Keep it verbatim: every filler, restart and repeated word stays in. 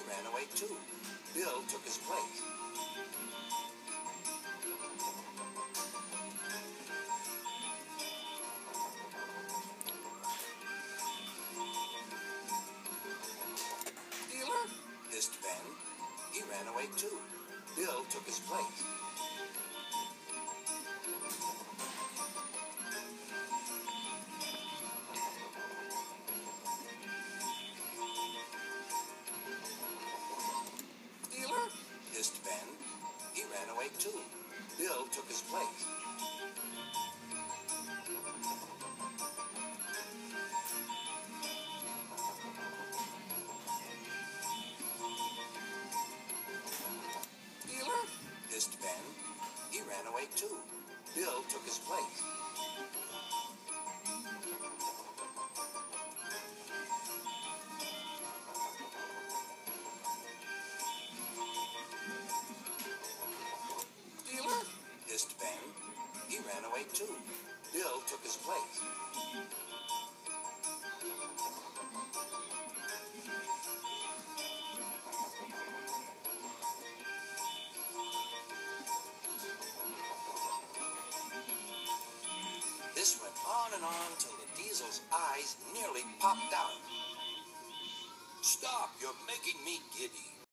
ran away too. Bill took his place. Dealer, hissed Ben. He ran away too. Bill took his place. Dealer, hissed Ben. He ran away too. Bill took his place. Dealer, hissed Ben. He ran away too. Bill took his place. Dealer, hissed Ben. He ran away too. Bill took his place. This went on and on till the Diesel's eyes nearly popped out. Stop, you're making me giddy.